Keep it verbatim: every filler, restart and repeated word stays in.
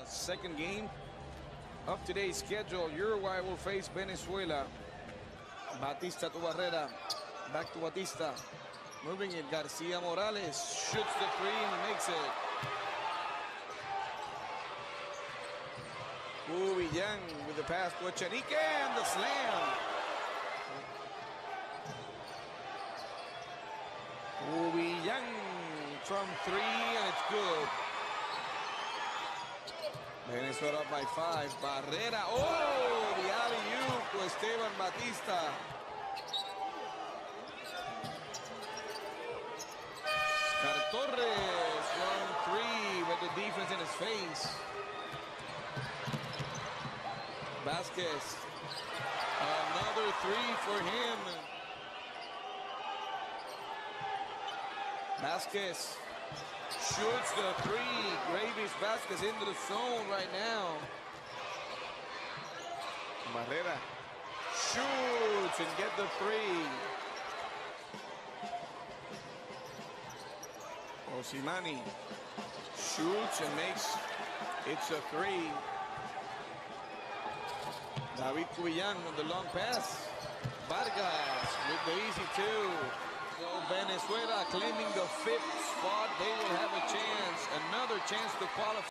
second game of today's schedule. Uruguay will face Venezuela. Batista to Barrera. Back to Batista. Moving it. Garcia Morales shoots the three and makes it. Ubi Yang with the pass to Echenique and the slam. Ubi Yang from three and it's good. Venezuela up by five. Barrera. Oh, the alley-oop to Esteban Batista. Torres from three with the defense in his face. Vasquez. Another three for him. Vasquez shoots the three. Gravis Vasquez into the zone right now. Barrera shoots and get the three. Osimani shoots and makes it's a three. David Cubillan with the long pass. Vargas with the easy two. So Venezuela claiming the fifth spot. They will have a chance, another chance to qualify.